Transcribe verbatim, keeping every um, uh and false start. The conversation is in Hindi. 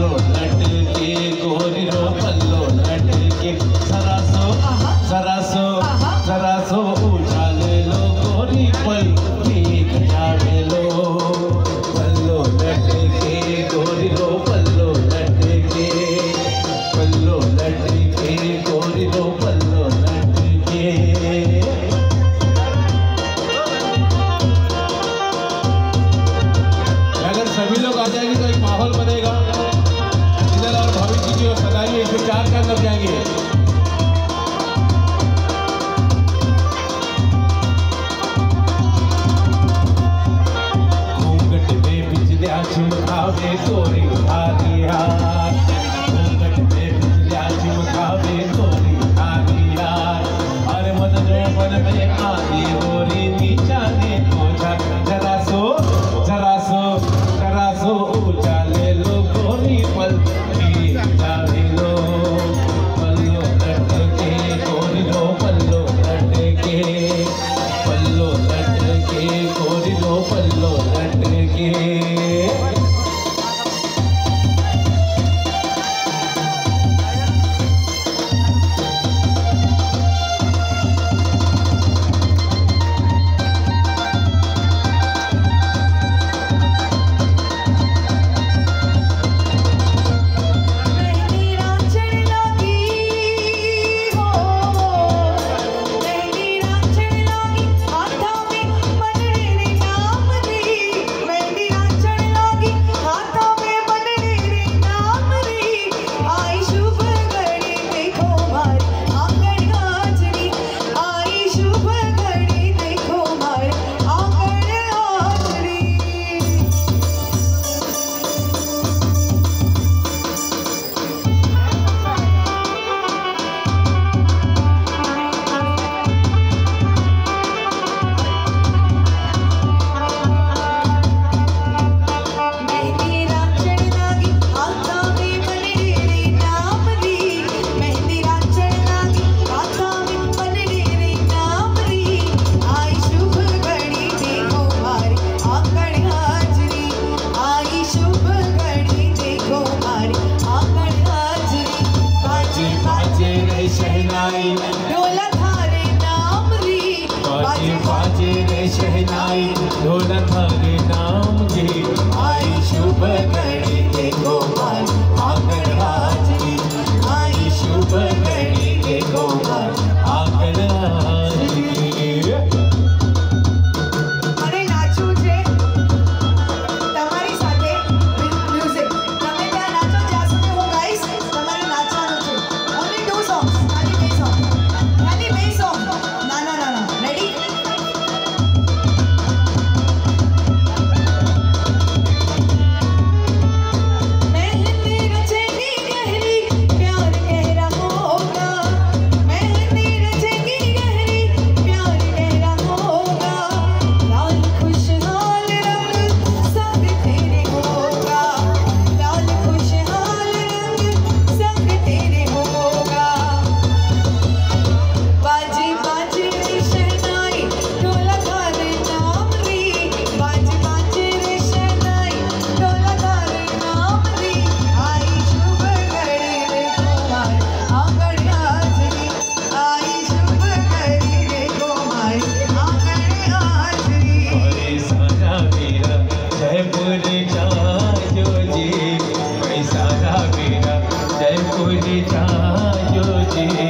पल्लो लटके गोरी रो पल्लो लटके जरा सो जरा सो जरा सो उछाले लो गोरी पल ठीक जावे लो पल्लो लटके गोरी रो पल्लो लटके पल्लो लटके गोरी रो पल्लो लटके। अगर सभी लोग आ जाएंगे तो एक माहौल बनेगा। इधर और भाभी जी की ओर सदाइए, इसमें चार चार लग जाएंगे। घूंघट में बिजलियां चमकावे गोरी उठारी हाथ, घूंघट में बिजलियां चमकावे गोरी उठारी हाथ। अरे मन जो मन में आधी गोरी नीचा ने को जरा सो जरा सो जरा सो उछाले लो गोरी पल ठीक जावे लो पल्लो लटके गोरी रो पल्लो लटके पल्लो लटके गोरी रो पल्लो लटके। ढोलक थारे नाम री बाजे बाजे रे शहनाई ढोलक थारे नाम जी आई शुभ घड़ी देखो मार आंगन हाजरी आई शुभ घड़ी देखो मार आंगन हाजरी। अरे नाचू छे તમારી સાથે મ્યુઝિક તમે ત્યાં નાચો જ્યાં સુધી હું ગાઈશ તમારે નાચવાનું છે ઓનલી ટુ સોંગ્સ ખાલી બે સોંગ ખાલી બે સોંગ ના ના ના ના રેડી मेहंदी रचेगी गहरी प्यार गहरा होगा मेहंदी रचेगी गहरी प्यार गहरा होगा लाल खुशहाल रंग संग तेरे होगा लाल खुशहाल रंग संग तेरे होगा बाजी बाजी रे शहनाई ढोलक थारे नाम री बाजी बाजी रे शहनाई ढोलक थारे नाम री आई शुभ घड़ी रे कुमार आंगन हाजरी आई शुभ घड़ी रे कुमार आंगन हाजरी। अरे सारा मेरा जयपुर जायो जी भाई सारा मेरा जयपुर जायो जी